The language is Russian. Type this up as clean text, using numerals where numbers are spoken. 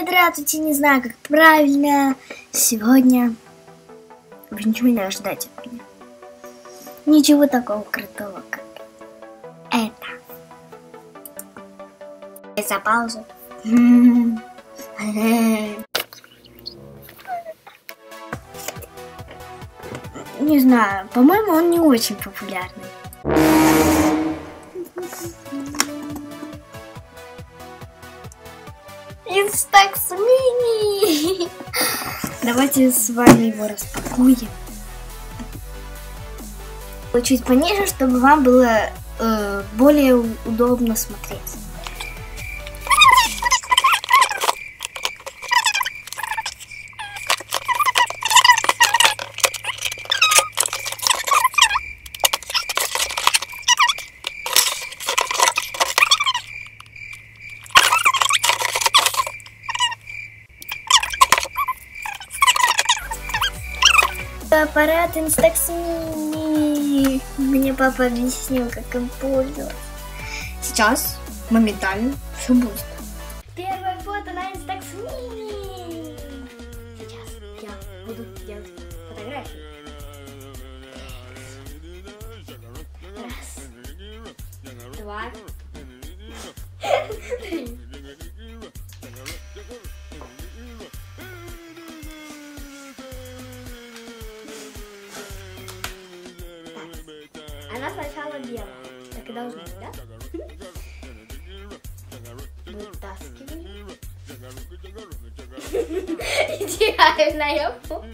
здравствуйте, не знаю, как правильно. Сегодня вы ничего не ожидаете от меня. Ничего такого крутого, как это. За паузу. Не знаю, по-моему, он не очень популярный. Instax Mini! Давайте с вами его распакуем. Чуть пониже, чтобы вам было более удобно смотреть. Аппарат Instax Mini. Мне папа объяснил, как им пользоваться. Сейчас моментально все будет. Первое фото на Instax Mini. Сейчас я буду делать фотографии. Раз, два, три. Она сначала белая, так и должна быть, да? Вытаскиваем. Идеальная фотка.